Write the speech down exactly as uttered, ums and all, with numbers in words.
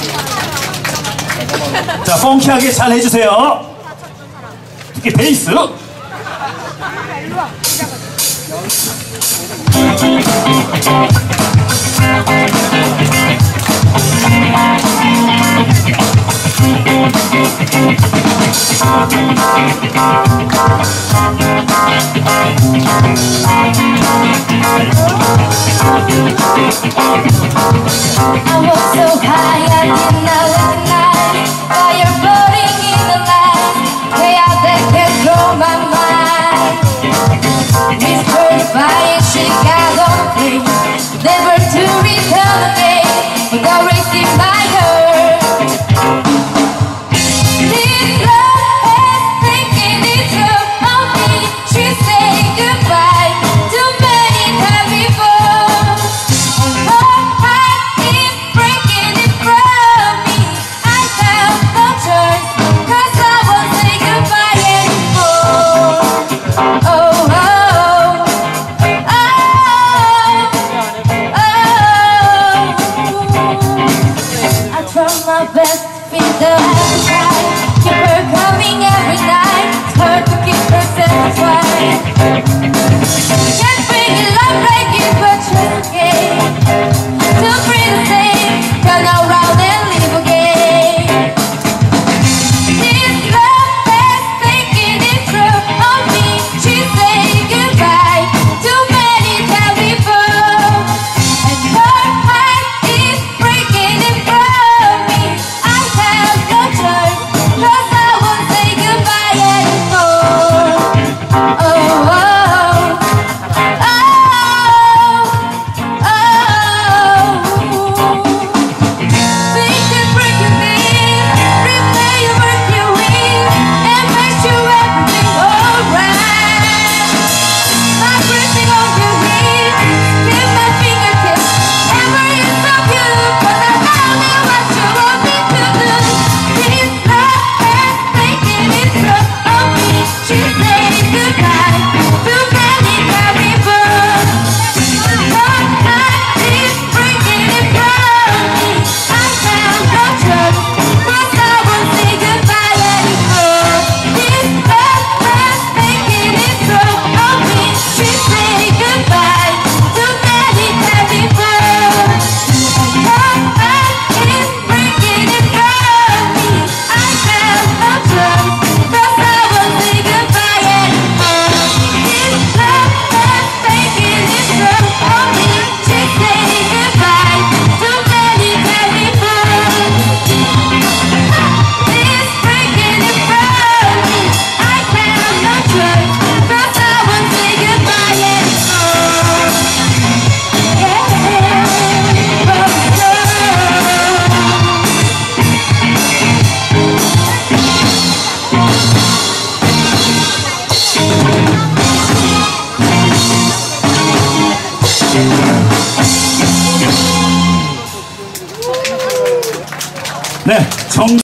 자, 펑키하게 잘 해주세요. 특히 베이스. I was so high, I did not recognize fire burning in the light. Chaos that control my mind. Whispered by Chicago place, never to return again, without raising my heart. This love has taken its toll on me. She said goodbye too many times before, and her heart is breaking in front of me. I have no choice, 'cause I won't say goodbye anymore. Oh, oh, oh, oh. I try my best to feel the appetite, keep her coming every night. It's hard to keep her satisfied. Can't bring it love like it, but you're okay. Too free to say, turn around and leave again. This love has taken its toll on me. She said goodbye too many times before, and her heart is breaking in front of me. I have no choice, 'cause I won't say goodbye anymore. Oh, oh, oh, oh, oh. Things that break your will, replay your worth you will, and make sure everything alright. My breathing on your hips, feel my fingertips, memories of you, but I know that what you want me to do. This love has taken its toll on me. She said goodbye too many times before. Her heart is breaking in front of me. I have no choice, 'cause I won't say goodbye anymore. This love has taken its toll on me. She said goodbye too many times before. Her heart is breaking in front of me. I have no choice, 'cause I won't say goodbye anymore. This love has taken its toll on me. She said goodbye too many times before. It's breaking in front of me. I have no choice, 'cause I won't say goodbye anymore. Yeah, 네, 정